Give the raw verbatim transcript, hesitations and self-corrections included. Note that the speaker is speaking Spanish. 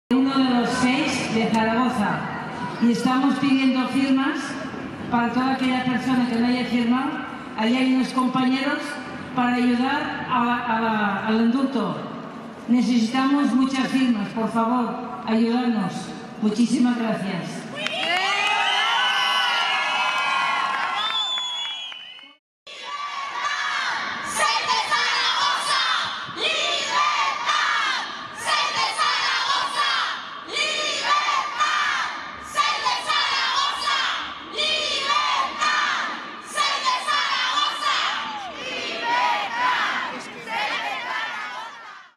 Uno de los seis de Zaragoza, y estamos pidiendo firmas para toda aquella persona que no haya firmado. Allí hay unos compañeros para ayudar a la, a la, al indulto. Necesitamos muchas firmas, por favor, ayudarnos. Muchísimas gracias.